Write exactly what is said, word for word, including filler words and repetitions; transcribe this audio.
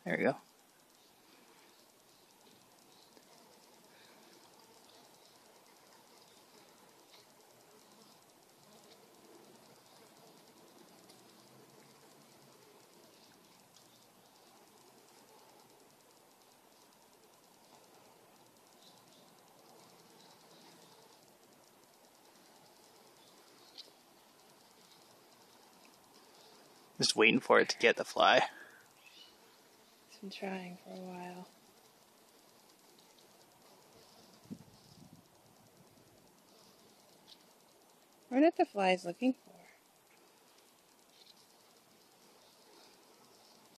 There we go. Just waiting for it to get the fly. It's been trying for a while. What are the flies looking for?